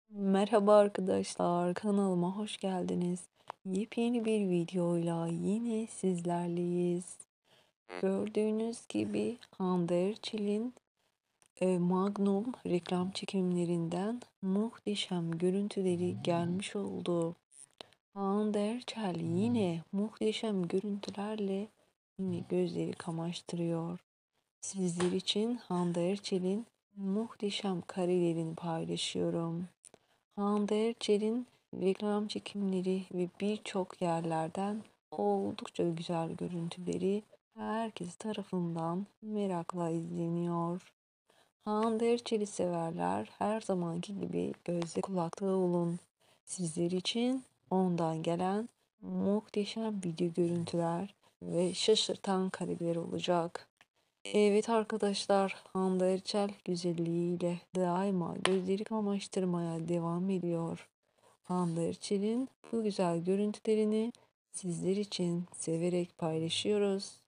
Merhaba arkadaşlar, kanalıma hoş geldiniz. Yepyeni bir videoyla yine sizlerleyiz. Gördüğünüz gibi Hande Erçel'in Magnum reklam çekimlerinden muhteşem görüntüleri gelmiş oldu. Hande Erçel yine muhteşem görüntülerle yine gözleri kamaştırıyor. Sizler için Hande Erçel'in muhteşem karelerini paylaşıyorum. Hande Erçel'in reklam çekimleri ve birçok yerlerden oldukça güzel görüntüleri herkes tarafından merakla izleniyor. Hande Erçel'i severler her zamanki gibi gözde kulakta olun. Sizler için ondan gelen muhteşem video görüntüler ve şaşırtan kareler olacak. Evet arkadaşlar, Hande Erçel güzelliğiyle daima gözleri kamaştırmaya devam ediyor. Hande Erçel'in bu güzel görüntülerini sizler için severek paylaşıyoruz.